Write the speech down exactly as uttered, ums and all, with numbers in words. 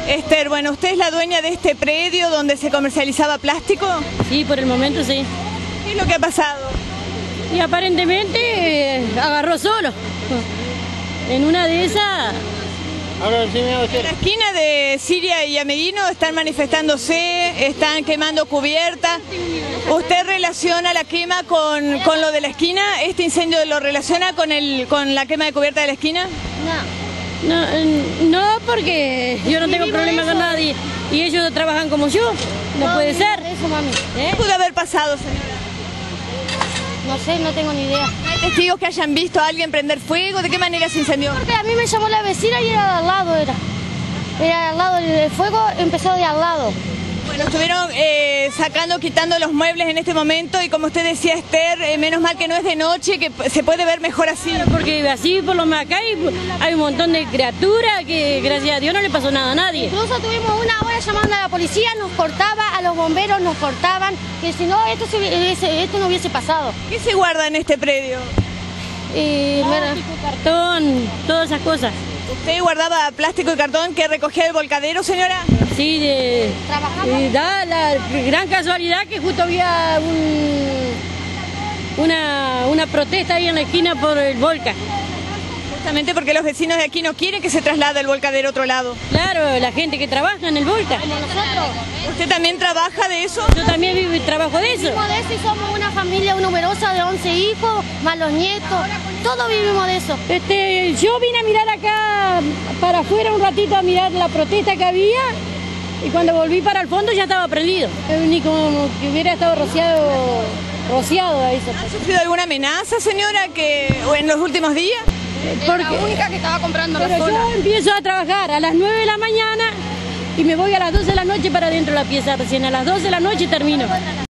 Esther, bueno, ¿usted es la dueña de este predio donde se comercializaba plástico? Sí, por el momento sí. ¿Qué es lo que ha pasado? Y aparentemente eh, agarró solo. En una de esas... En la esquina de Siria y Ameguino están manifestándose, están quemando cubiertas. ¿Usted relaciona la quema con, con lo de la esquina? ¿Este incendio lo relaciona con, el, con la quema de cubierta de la esquina? No. No, no, porque yo no tengo problema con nadie y ellos trabajan como yo. No, no puede ser. Eso, mami. ¿Eh? ¿Qué pudo haber pasado, señora? No sé, no tengo ni idea. ¿Hay testigos que hayan visto a alguien prender fuego? ¿De qué manera se incendió? Porque a mí me llamó la vecina y era de al lado, era. Era de al lado, el fuego empezó de al lado. Bueno, estuvieron eh, sacando, quitando los muebles en este momento y como usted decía, Esther, eh, menos mal que no es de noche, que se puede ver mejor así. Porque así por lo más acá hay, hay un montón de criaturas que gracias a Dios no le pasó nada a nadie. Incluso tuvimos una hora llamando a la policía, nos cortaba, a los bomberos nos cortaban, que si no esto, se, esto no hubiese pasado. ¿Qué se guarda en este predio? Eh, plástico, cartón, todas esas cosas. ¿Usted guardaba plástico y cartón que recogía del volcadero, señora? Sí, de, eh, da la gran casualidad que justo había un, una, una protesta ahí en la esquina por el volcán. Justamente porque los vecinos de aquí no quieren que se traslade el volcadero a otro lado. Claro, la gente que trabaja en el volcán. Como nosotros. ¿Usted también trabaja de eso? Yo también vivo y trabajo de eso. Vivimos de eso y somos una familia numerosa de once hijos, más los nietos. Todos vivimos de eso. Este, yo vine a mirar acá para afuera un ratito a mirar la protesta que había y cuando volví para el fondo ya estaba prendido. Ni como que hubiera estado rociado, rociado ahí. ¿Ha sufrido alguna amenaza, señora, que o en los últimos días? Porque la única que estaba comprando la Pero zona. yo empiezo a trabajar a las nueve de la mañana y me voy a las doce de la noche para adentro de la pieza, recién a las doce de la noche termino.